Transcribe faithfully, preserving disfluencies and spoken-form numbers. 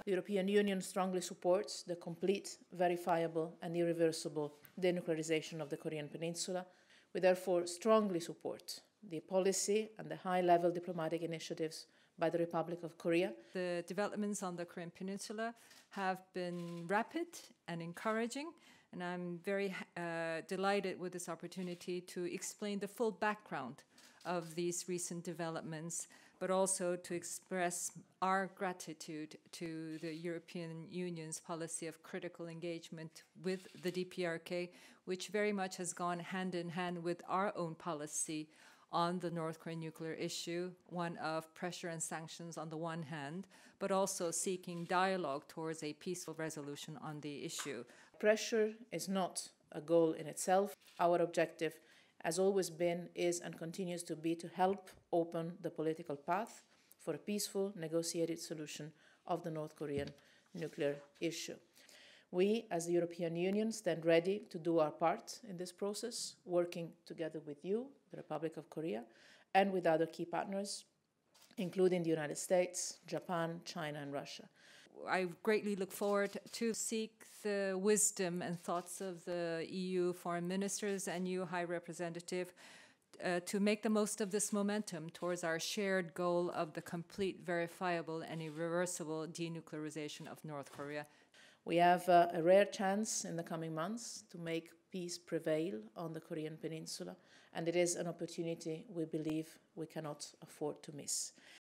The European Union strongly supports the complete, verifiable and irreversible denuclearization of the Korean Peninsula. We therefore strongly support the policy and the high-level diplomatic initiatives by the Republic of Korea. The developments on the Korean Peninsula have been rapid and encouraging, and I'm very uh, delighted with this opportunity to explain the full background of these recent developments, but also to express our gratitude to the European Union's policy of critical engagement with the D P R K, which very much has gone hand in hand with our own policy on the North Korean nuclear issue, one of pressure and sanctions on the one hand, but also seeking dialogue towards a peaceful resolution on the issue. Pressure is not a goal in itself. Our objective has always been, is and continues to be to help open the political path for a peaceful, negotiated solution of the North Korean nuclear issue. We, as the European Union, stand ready to do our part in this process, working together with you, the Republic of Korea, and with other key partners, including the United States, Japan, China, and Russia. I greatly look forward to seek the wisdom and thoughts of the E U foreign ministers and you, High Representative, uh, to make the most of this momentum towards our shared goal of the complete, verifiable, and irreversible denuclearization of North Korea. We have uh, a rare chance in the coming months to make peace prevail on the Korean Peninsula, and it is an opportunity we believe we cannot afford to miss.